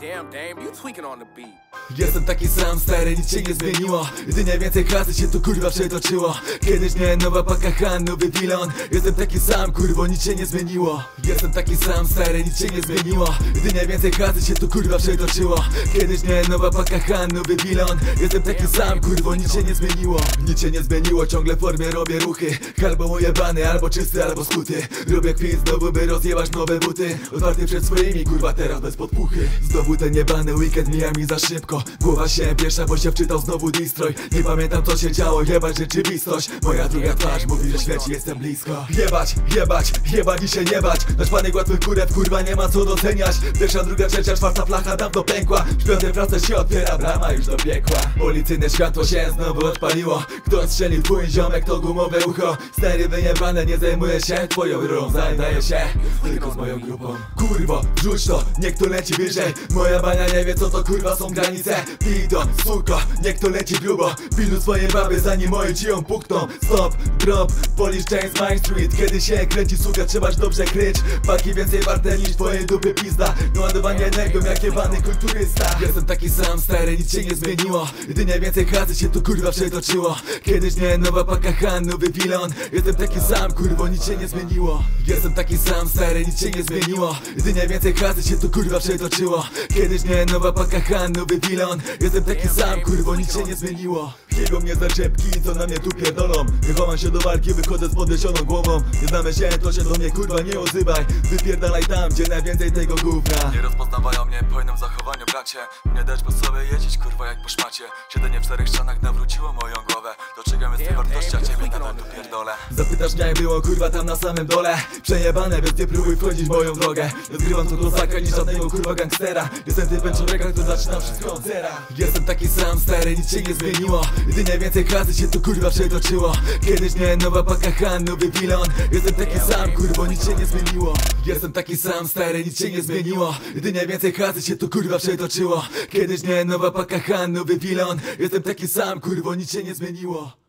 Damn, Dame, you tweaking on the beat. Jestem taki sam, stary, nic się nie zmieniło. Jedynie więcej kasy się tu kurwa przetoczyło. Kiedyś nie nowa paka Han, nowy pilon. Jestem taki sam, kurwo, nic się nie zmieniło. Jestem taki sam, stary, nic się nie zmieniło. Jedynie więcej kasy się tu kurwa przetoczyło. Kiedyś nie nowa paka Han, nowy pilon. Jestem taki sam, kurwo, nic się nie zmieniło. Nic się nie zmieniło, ciągle w formie robię ruchy. Albo ujebany, albo czysty, albo skuty. Robię kwit znowu, by rozjebać nowe buty. Otwarty przed swoimi, kurwa, teraz bez podpuchy. Znowu ten jebany weekend mija mi za szybko. Głowa się piesza, bo się wczytał znowu destroy. Nie pamiętam co się działo, jebać rzeczywistość. Moja druga twarz mówi, że śmierci jestem blisko. Jebać, jebać, jebać i się nie bać. Nasz panek łatwych kurew, kurwa, nie ma co doceniać. Pierwsza, druga, trzecia, czwarta flacha dawno pękła. W piątej pracy się otwiera brama już do piekła. Policyjne światło się znowu odpaliło. Kto strzelił twój ziomek, to gumowe ucho. Stery wyjebane, nie zajmuję się twoją rurą. Zajdaję się tylko z moją grupą. Kurwo, wrzuć to, niech to leci wyżej. Moja bania nie wie co to kurwa są granice. Pij to, suko, niech to leci grubo. Pilu swoje baby, zanim moje ci ją pukną. Stop, drop, polish James Main Street. Kiedy się kręci suka, trzeba dobrze kryć. Paki więcej warte niż twoje dupy pizda. Ładowanie energią jak jebany kulturysta. Jestem taki sam, stary, nic się nie zmieniło. Jedynie więcej kasy się tu kurwa przetoczyło. Kiedyś nie nowa paka Han, nowy pilon. Jestem taki sam, kurwo, nic się nie zmieniło. Jestem taki sam, stary, nic się nie zmieniło. Jedynie więcej kasy się tu kurwa przetoczyło. Kiedyś nie nowa paka Han, nowy pilon. Jestem taki sam, kurwo, nic się nie zmieniło. Jego mnie zaczepki, co na mnie tu pierdolą. Wychowam się do walki, wychodzę z podniesioną głową. Nie znamy się, to się do mnie kurwa nie odzywaj. Wypierdalaj tam, gdzie najwięcej tego gówna. Nie rozpoznawają mnie po innym zachowaniu, bracie. Mnie dać po sobie jeździć, kurwa, jak po szmacie. Siedzenie w czterech ścianach nawróciło moją głowę. Dostrzegam jest tej wartości, a ciebie nadal tu pierdolę. Zapytasz mnie jak było kurwa tam na samym dole. Przejebane, więc nie próbuj wchodzić w moją drogę. Nie zgrywam to kozaka, niż żadnego kurwa gangstera. Jestem typem człowieka, który zaczyna wszystko od zera. Jestem taki sam, stary, nic się nie zmieniło. Jedynie więcej kasy się tu kurwa przetoczyło. Kiedyś nie nowa paka Han, nowy pilon. Jestem taki sam, kurwo, nic się nie zmieniło. Jestem taki sam, stary, nic się nie zmieniło. Jedynie więcej kasy się tu kurwa przetoczyło. Kiedyś nie nowa paka Han, nowy pilon. Jestem taki sam, kurwo, nic się nie zmieniło.